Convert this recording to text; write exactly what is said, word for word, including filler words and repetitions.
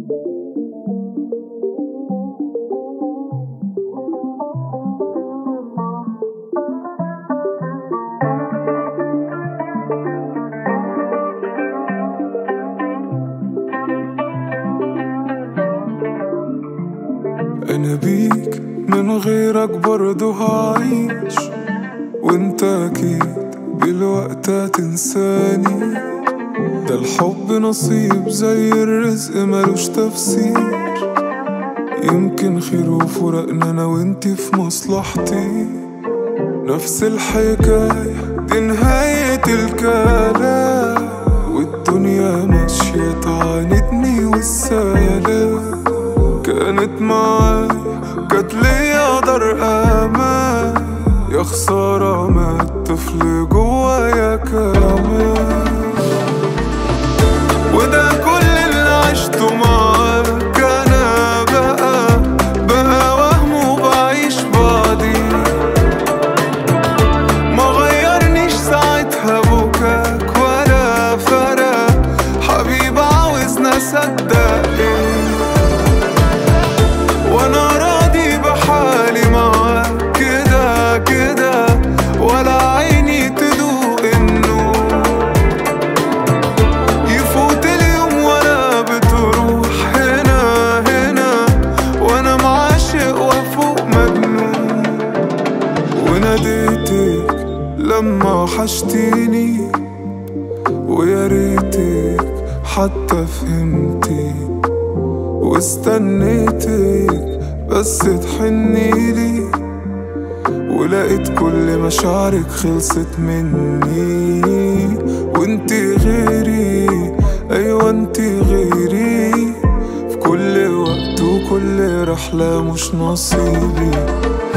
أنا بيك من غيرك برضه هعيش، وانت أكيد بالوقت هتنساني. ده الحب نصيب زي الرزق ملوش تفسير، يمكن خير وفرقنا أنا وانتي في مصلحتي. نفس الحكاية دي نهاية الكلام، والدنيا ماشية تعاندني والسلام. كانت معايا كانت ليا دار امان، يا خسارة مات طفل جوايا كمان. وده كل اللي عشته معاك، انا بقى بقى وهم وبعيش بعدي. ما غيرنيش ساعتها بكاك ولا فرق، حبيب عاوزنا اصدق ايه، وانا راضي بحالي معاك كده كده، ولا عيني تدوق النور. يفوت اليوم ولا بتروح هنا هنا، وانا معاشق وفوق مجنون. وناديتك لما وحشتيني، ويا ريتك حتى فهمتي، واستنيتك بس تحنيلي. ولقيت كل مشاعرك خلصت مني، وانتي غيري، ايوه انتي غيري، في كل وقت وكل رحلة مش نصيبي.